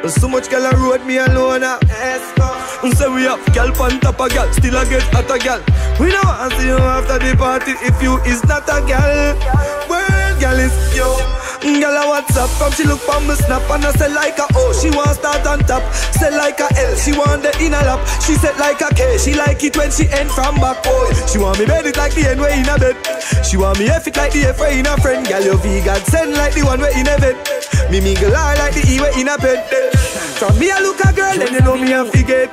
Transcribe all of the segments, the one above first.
So much girl on road, me alone. So we up, girl on top of girl, still a get at a girl. We don't want to see you after the party if you is not a girl. World girl is you. Girl a WhatsApp from she look for me snap and I say like a O. She want start on top, say like a L. She want the inner lap, she said like a K. She like it when she end from back, boy. She want me bed it like the end way in a bed. She want me F it like the F way in a friend. Girl you vegan send like the one way in a bed. Me mingle her like the E way in a bed. From me I look a girl then you know me a fi get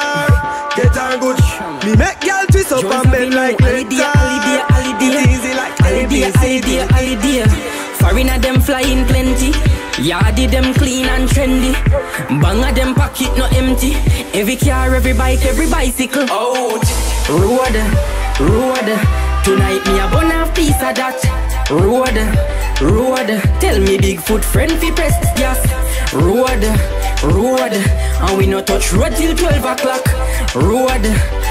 her good. Me make girl twist up and bend like letter. It easy like Holiday. Foreigner them flying plenty. Yardy them clean and trendy. Banga them pocket no empty. Every car, every bike, every bicycle. Out. Road. Tonight me a bun half piece of that. Road. Tell me Bigfoot friend fi press gas. Road. And we no touch road till 12 o'clock. Road.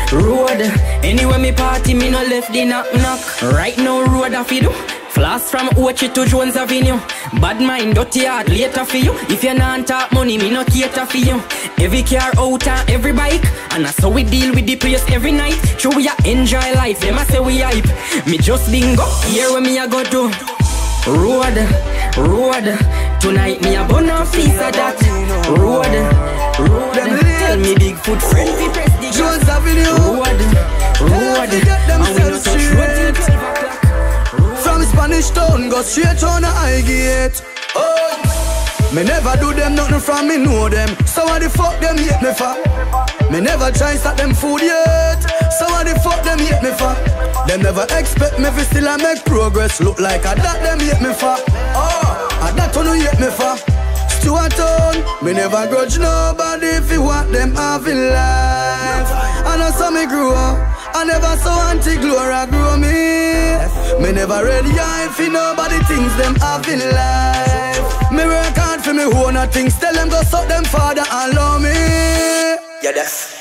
Anyway me party, me no left the knock. Right now road a fi do. Flash from Ochi to Jones Avenue. Bad mind, dirty heart, later for you. If you not talk money, me no cater for you. Every car out and every bike, and that's how we deal with the place every night. True, we a enjoy life, them a say we hype. Me just bingo, here where me a go to. Road. Tonight me a bun off piece of that. Road. Tell me Bigfoot friend, we press the Jones Avenue. Road. And we no touch road till 12 o'clock. From Spanish Town, go straight on the high gate. Oh, me never do them nothing from me know them. So what the fuck them hate me for? Me never try start them food yet. So what the fuck them hate me for? Them never expect me fi still a make progress. Look like a that them hate me for. Oh, a that one hate me for. Stuart Town, me never grudge nobody if you want them have in life. And I saw me grow up. I never saw Auntie Gloria grow me. Me never ready if nobody thinks them have in life. Me work hard for me own things. Tell them go suck them father and love me. Yeah, that's.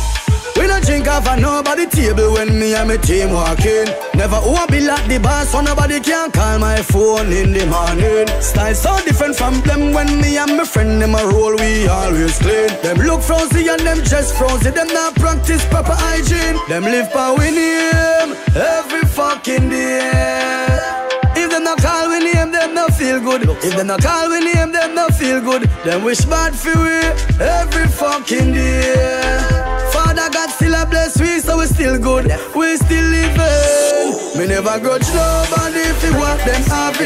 We no drink off at nobody table when me and my team walking. Never want be like the boss so nobody can call my phone in the morning. Style so different from them when me and my friend them a roll, we always clean. Them look frozy and them just frozy. Them not practice proper hygiene. Them live by we name every fucking day. If them not call we name, them not feel good. If them not call we name, them not feel good. Them wish bad for we every fucking day. Father God still a bless we, so we still good. We still living. Me never grudge nobody if you want them happy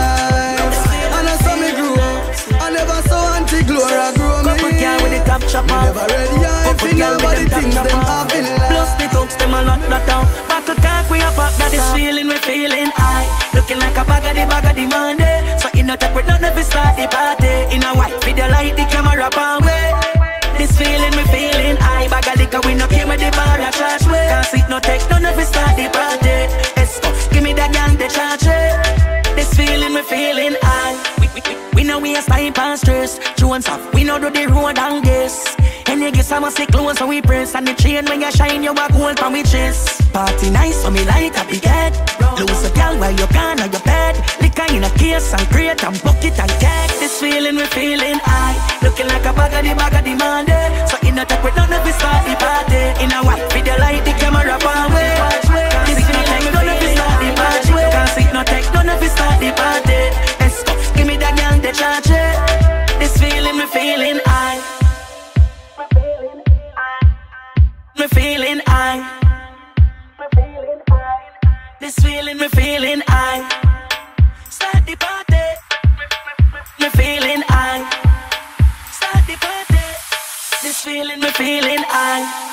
life. And I saw me grow up. I never saw Auntie Gloria grow me. Couple girl with the top chop Me off. never ready if nobody thinks them happy life. Plus the thugs them a lot down. Battle talk we a pop, that is feeling we feeling high. Looking like a bag of the Monday. So in no take with none of it start the party. In a white video light the camera palm way. This feeling me feeling high. Bag of liquor we no came with the bar a charge way. Can't sit no take none of it start the party. Esco, give me that gang the charge way. This feeling me feeling high. We know we a style past stress. Jones off, we know do the road and guess. And you get some sick clothes so we press. And the chain when you shine you a gold from we chest. Party nice so me light up the head. Lose a girl while you can on your bed. Liquor in a case and crate and bucket and keg. This feeling we feeling high. Looking like a bag of the Monday. So in a talk with none of it start the party. In a white video light the camera palm way. This feeling we none of it start the party. Can't sit no take none of it start the party. Esco, give me that gang the charge. This feeling we feeling high. Me feeling high. This feeling me feeling high. Start the party. Me feeling high. Start the party. This feeling me feeling high.